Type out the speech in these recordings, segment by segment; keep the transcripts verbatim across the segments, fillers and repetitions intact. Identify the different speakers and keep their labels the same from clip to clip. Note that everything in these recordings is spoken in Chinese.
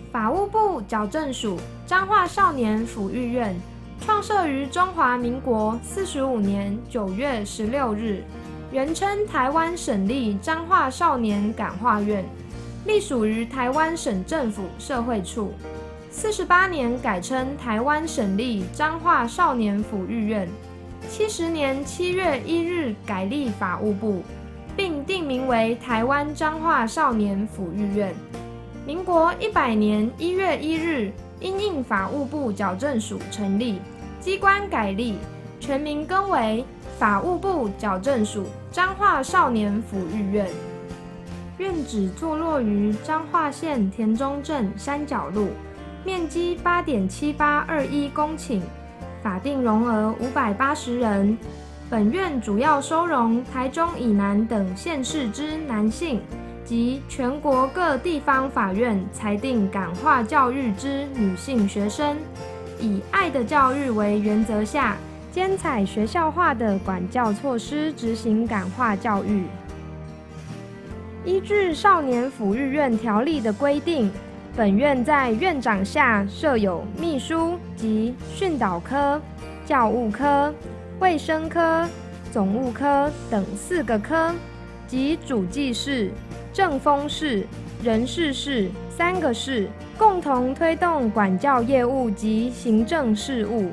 Speaker 1: 法务部矫正署彰化少年抚育院创设于中华民国四十五年九月十六日，原称台湾省立彰化少年感化院，隶属于台湾省政府社会处。四十八年改称台湾省立彰化少年抚育院，七十年七月一日改立法务部，并定名为台湾彰化少年抚育院。民国一百年一月一日，因应法务部矫正署成立，机关改立，全名更为法务部矫正署彰化少年抚育院。院址坐落于彰化县田中镇山脚路，面积八点七八二一公顷，法定容额五百八十人。本院主要收容台中以南等县市之男性及全国各地方法院裁定感化教育之女性学生，以爱的教育为原则下，兼采学校化的管教措施执行感化教育。依据少年抚育院条例的规定，本院在院长下设有秘书及训导科、教务科、卫生科、总务科等四个科，及主计室、政风室、人事室三个室，共同推动管教业务及行政事务。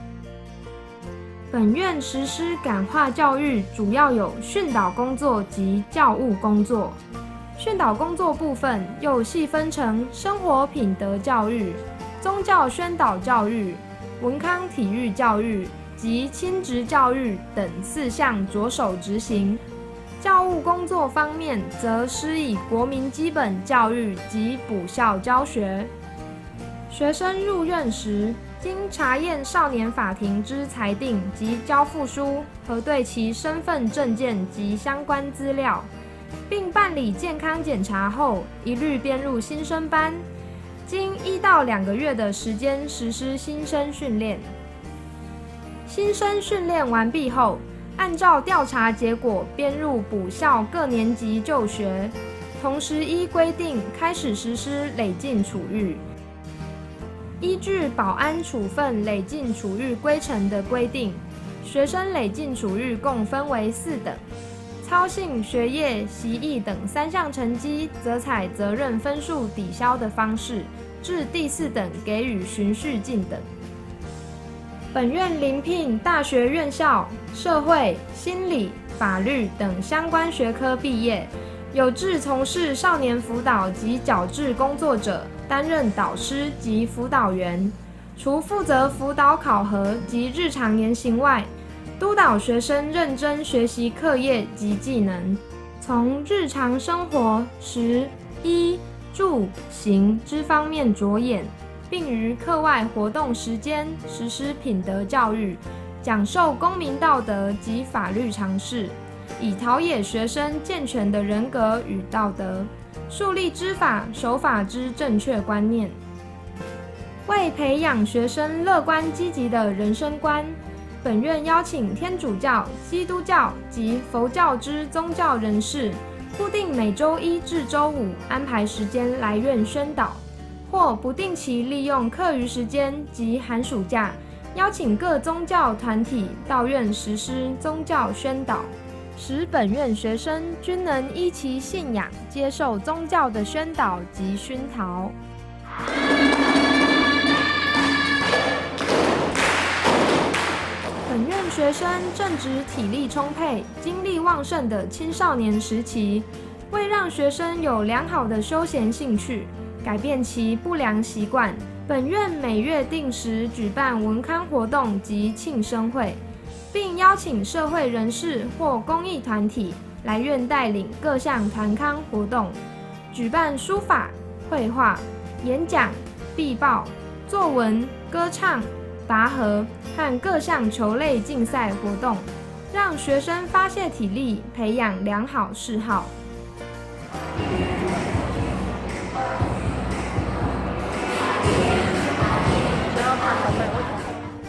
Speaker 1: 本院实施感化教育主要有训导工作及教务工作。训导工作部分又细分成生活品德教育、宗教宣导教育、文康体育教育及亲职教育等四项着手执行。教务工作方面，则施以国民基本教育及补校教学。学生入院时，经查验少年法庭之裁定及交付书，核对其身份证件及相关资料，并办理健康检查后，一律编入新生班，经一到两个月的时间实施新生训练。新生训练完毕后，按照调查结果编入补校各年级就学，同时依规定开始实施累进处遇。依据保安处分累进处遇规程的规定，学生累进处遇共分为四等，操性、学业、习艺等三项成绩，则采责任分数抵消的方式，至第四等给予循序进等。本院遴聘大学院校、社会、心理、法律等相关学科毕业，有志从事少年辅导及矫治工作者，担任导师及辅导员。除负责辅导考核及日常言行外，督导学生认真学习课业及技能，从日常生活食、衣、住、行之方面着眼，并于课外活动时间实施品德教育，讲授公民道德及法律常识，以陶冶学生健全的人格与道德，树立知法守法之正确观念。为培养学生乐观积极的人生观，本院邀请天主教、基督教及佛教之宗教人士，固定每周一至周五安排时间来院宣导，或不定期利用课余时间及寒暑假，邀请各宗教团体到院实施宗教宣导，使本院学生均能依其信仰接受宗教的宣导及熏陶。本院学生正值体力充沛、精力旺盛的青少年时期，为让学生有良好的休闲兴趣，改变其不良习惯，本院每月定时举办文康活动及庆生会，并邀请社会人士或公益团体来院带领各项团康活动，举办书法、绘画、演讲、壁报、作文、歌唱、拔河和各项球类竞赛活动，让学生发泄体力，培养良好嗜好。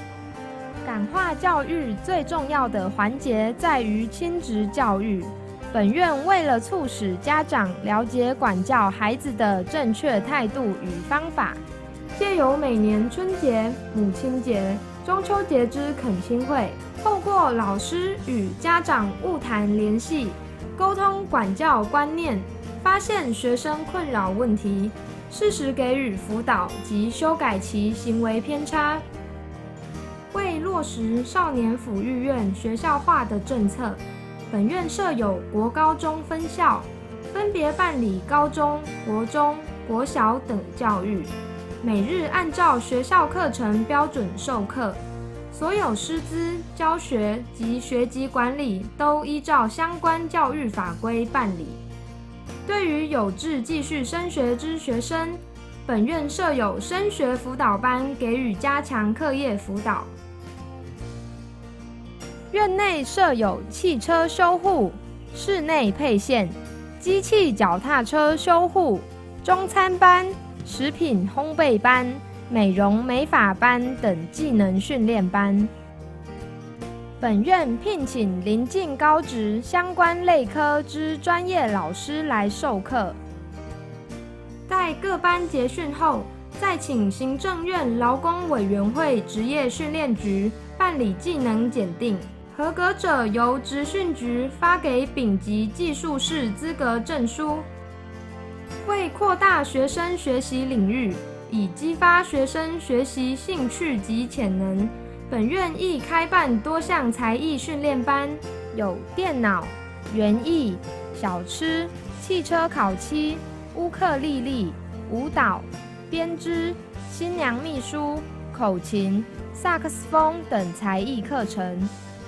Speaker 1: 感化教育最重要的环节在于亲职教育。 本院为了促使家长了解管教孩子的正确态度与方法，借由每年春节、母亲节、中秋节之恳亲会，透过老师与家长晤谈联系，沟通管教观念，发现学生困扰问题，适时给予辅导及修改其行为偏差。为落实少年抚育院学校化的政策，本院设有国高中分校，分别办理高中、国中、国小等教育，每日按照学校课程标准授课，所有师资、教学及学籍管理都依照相关教育法规办理。对于有志继续升学之学生，本院设有升学辅导班，给予加强课业辅导。院内设有汽车修护、室内配线、机器脚踏车修护、中餐班、食品烘焙班、美容美发班等技能训练班。本院聘请邻近高职相关类科之专业老师来授课。待各班结训后，再请行政院劳工委员会职业训练局办理技能检定。合格者由职训局发给丙级技术士资格证书。为扩大学生学习领域，以激发学生学习兴趣及潜能，本院亦开办多项才艺训练班，有电脑、园艺、小吃、汽车烤漆、乌克丽丽、舞蹈、编织、新娘秘书、口琴、萨克斯风等才艺课程。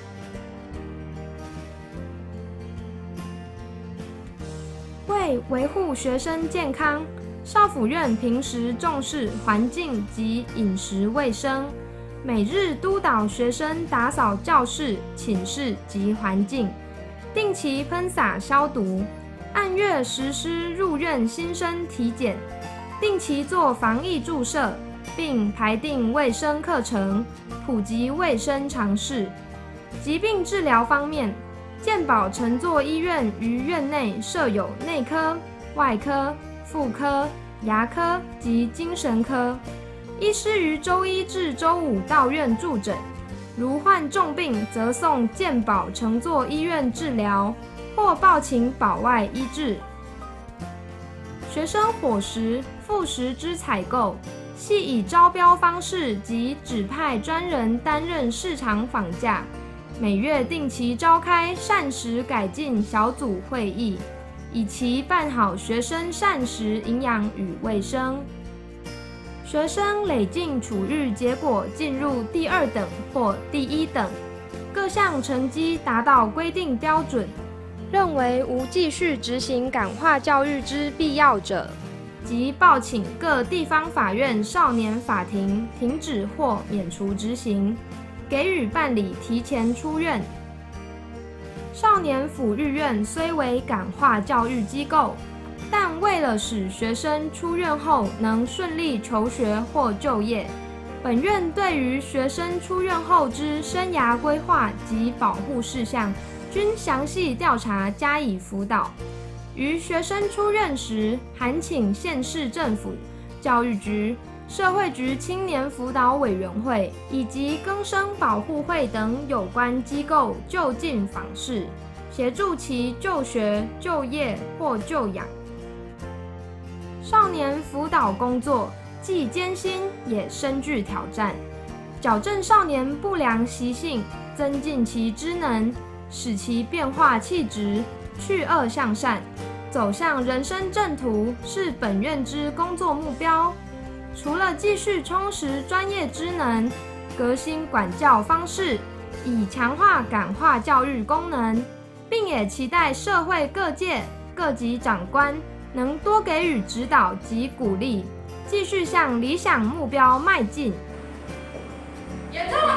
Speaker 1: 为维护学生健康，少辅院平时重视环境及饮食卫生，每日督导学生打扫教室、寝室及环境，定期喷洒消毒，按月实施入院新生体检，定期做防疫注射，并排定卫生课程，普及卫生常识。疾病治疗方面，健保承作医院于院内设有内科、外科、妇科、牙科及精神科，医师于周一至周五到院驻诊，如患重病则送健保承作医院治疗，或报请保外医治。学生伙食、副食之采购，系以招标方式及指派专人担任市场访价。每月定期召开膳食改进小组会议，以期办好学生膳食营养与卫生。学生累进处遇结果进入第二等或第一等，各项成绩达到规定标准，认为无继续执行感化教育之必要者，即报请各地方法院少年法庭停止或免除执行，给予办理提前出院。少年抚育院虽为感化教育机构，但为了使学生出院后能顺利求学或就业，本院对于学生出院后之生涯规划及保护事项，均详细调查加以辅导。于学生出院时，函请县市政府、教育局、社会局青年辅导委员会以及更生保护会等有关机构就近访视，协助其就学、就业或就养。少年辅导工作既艰辛也深具挑战，矫正少年不良习性，增进其知能，使其变化气质，去恶向善，走向人生正途，是本院之工作目标。除了继续充实专业知能，革新管教方式，以强化感化教育功能，并也期待社会各界各级长官能多给予指导及鼓励，继续向理想目标迈进。演奏。